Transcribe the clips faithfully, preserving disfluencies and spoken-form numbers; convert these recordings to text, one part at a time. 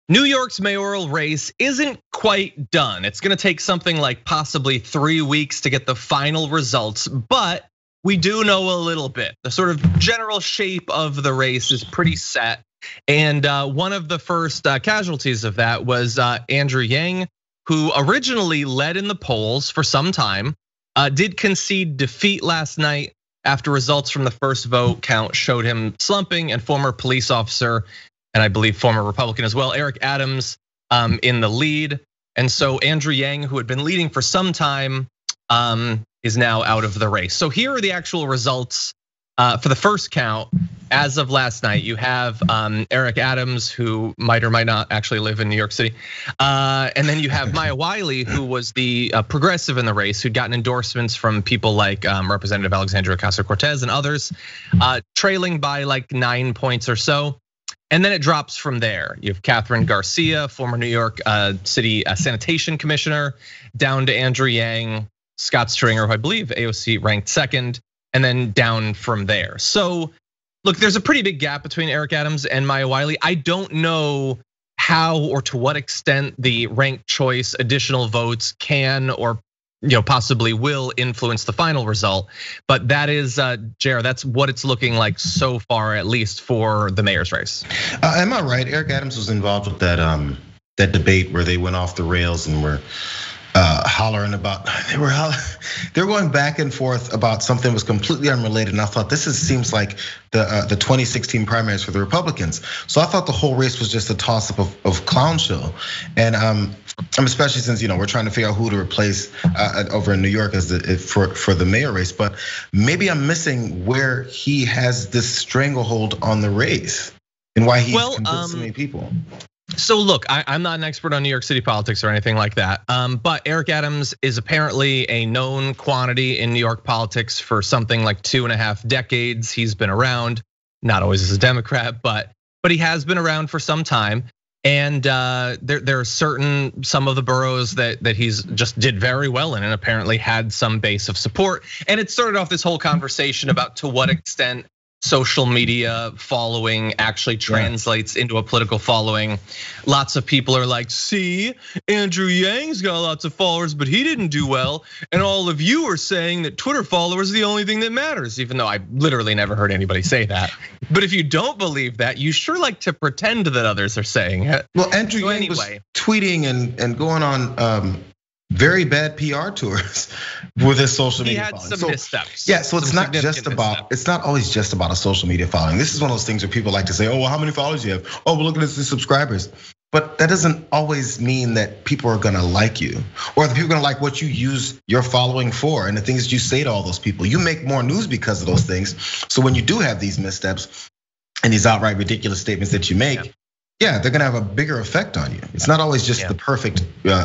New York's mayoral race isn't quite done. It's gonna take something like possibly three weeks to get the final results, but we do know a little bit. The sort of general shape of the race is pretty set. And one of the first casualties of that was Andrew Yang, who originally led in the polls for some time, did concede defeat last night after results from the first vote count showed him slumping, and former police officer, and I believe former Republican as well, Eric Adams in the lead. And so Andrew Yang, who had been leading for some time, is now out of the race. So here are the actual results for the first count. As of last night, you have Eric Adams, who might or might not actually live in New York City. And then you have Maya Wiley, who was the progressive in the race, who'd gotten endorsements from people like Representative Alexandria Ocasio-Cortez and others, trailing by like nine points or so. And then it drops from there. You have Catherine Garcia, former New York City sanitation commissioner, down to Andrew Yang, Scott Stringer, who I believe A O C ranked second, and then down from there. So look, there's a pretty big gap between Eric Adams and Maya Wiley. I don't know how or to what extent the ranked choice additional votes can or you know possibly will influence the final result. But that is, Jayar, that's what it's looking like so far, at least for the mayor's race. Uh, am I right? Eric Adams was involved with that um that debate where they went off the rails and were Uh, hollering about they were they were going back and forth about something that was completely unrelated, and I thought this is, seems like the uh, the twenty sixteen primaries for the Republicans. So I thought the whole race was just a toss up of, of clown show, and um, especially since you know we're trying to figure out who to replace uh, over in New York as the for for the mayor race. But maybe I'm missing where he has this stranglehold on the race and why he's well, convinced um, so many people. So look, I'm not an expert on New York City politics or anything like that. But Eric Adams is apparently a known quantity in New York politics for something like two and a half decades. He's been around, not always as a Democrat, but but he has been around for some time. And there there are certain some of the boroughs that that he's just did very well in, and apparently had some base of support. And it started off this whole conversation about to what extent social media following actually translates into a political following. Lots of people are like, see, Andrew Yang's got lots of followers, but he didn't do well. And all of you are saying that Twitter followers are the only thing that matters, even though I literally never heard anybody say that. But if you don't believe that, you sure like to pretend that others are saying it. Well, Andrew so Yang anyway. was tweeting and, and going on very bad P R tours with his social media following. He had some so, missteps. Yeah, so it's not just about, missteps. it's not always just about a social media following. This is one of those things where people like to say, oh, well, how many followers do you have? Oh, well, look at this, the subscribers. But that doesn't always mean that people are gonna like you, or that people are gonna like what you use your following for and the things that you say to all those people. You make more news because of those things. So when you do have these missteps and these outright ridiculous statements that you make, yeah. Yeah, they're gonna have a bigger effect on you. It's not always just yeah. the perfect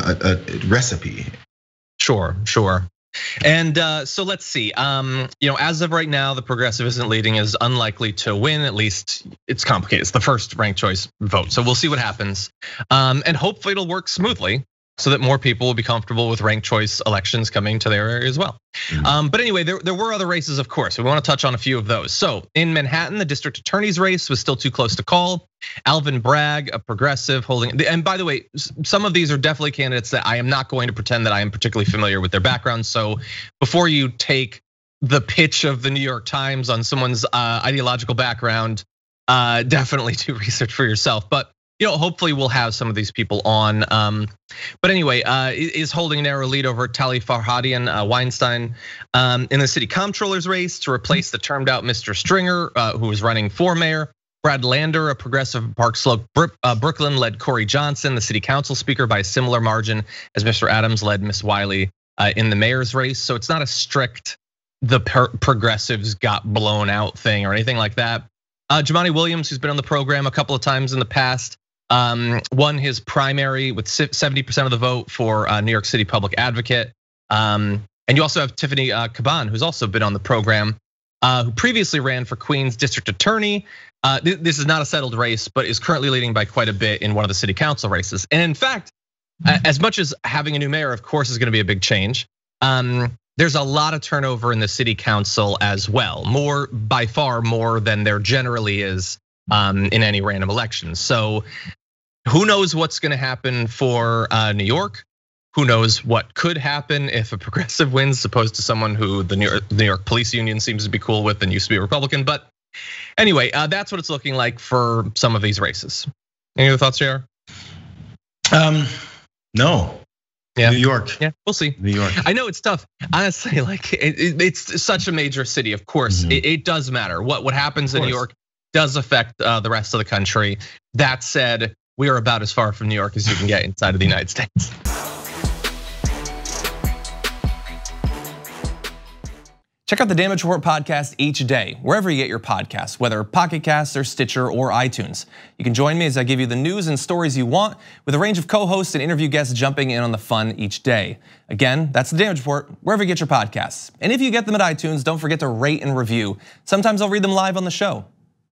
recipe. Sure, sure. And so let's see. Um, you know, as of right now, the progressive isn't leading, is unlikely to win. At least it's complicated. It's the first ranked choice vote, so we'll see what happens. Um, and hopefully it'll work smoothly, so that more people will be comfortable with ranked choice elections coming to their area as well. Mm-hmm. But anyway, there, there were other races, of course. We want to touch on a few of those. So in Manhattan, the district attorney's race was still too close to call. Alvin Bragg, a progressive, holding, and by the way, some of these are definitely candidates that I am not going to pretend that I am particularly familiar with their background. So before you take the pitch of the New York Times on someone's ideological background, definitely do research for yourself. But you know, hopefully we'll have some of these people on. But anyway, is holding a narrow lead over Tali Farhadi and Weinstein in the city comptroller's race to replace the termed out Mister Stringer, who was running for mayor. Brad Lander, a progressive Park Slope, Brooklyn, led Corey Johnson, the city council speaker, by a similar margin as Mister Adams led Miss Wiley in the mayor's race. So it's not a strict the progressives got blown out thing or anything like that. Jumaane Williams, who's been on the program a couple of times in the past, Um, won his primary with seventy percent of the vote for New York City public advocate. Um, and you also have Tiffany Caban, who's also been on the program, who previously ran for Queens district attorney. This is not a settled race, but is currently leading by quite a bit in one of the city council races. And in fact, as much as having a new mayor, of course, is gonna be a big change, there's a lot of turnover in the city council as well. More, by far more than there generally is in any random election. So who knows what's going to happen for New York? Who knows what could happen if a progressive wins, opposed to someone who the New York, New York Police Union seems to be cool with and used to be a Republican. But anyway, that's what it's looking like for some of these races. Any other thoughts, J R? Um, no. Yeah. New York. Yeah, we'll see. New York. I know it's tough. Honestly, like it, it's such a major city. Of course, mm-hmm. it, it does matter. What what happens in New York does affect the rest of the country. That said, we are about as far from New York as you can get inside of the United States. Check out the Damage Report podcast each day, wherever you get your podcasts, whether Pocket Casts or Stitcher or iTunes. You can join me as I give you the news and stories you want, with a range of co-hosts and interview guests jumping in on the fun each day. Again, that's the Damage Report, wherever you get your podcasts. And if you get them at iTunes, don't forget to rate and review. Sometimes I'll read them live on the show.